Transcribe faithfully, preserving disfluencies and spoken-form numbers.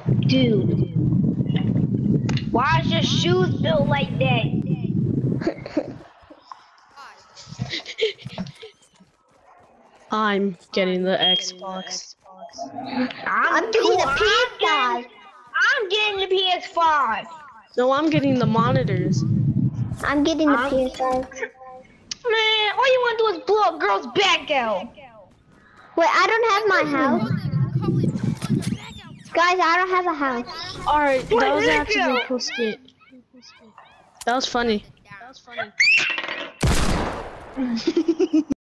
Dude, why is your shoes built like that? I'm getting the Xbox. I'm, I'm getting cool. the P S five. I'm getting the P S five. No, I'm getting the monitors. I'm getting the I'm- P S five. Man, all you want to do is blow a girl's back out. Wait, I don't have my house. Guys, I don't have a house. Alright, that Where'd was it actually go? a cool skit. That was funny. That was funny.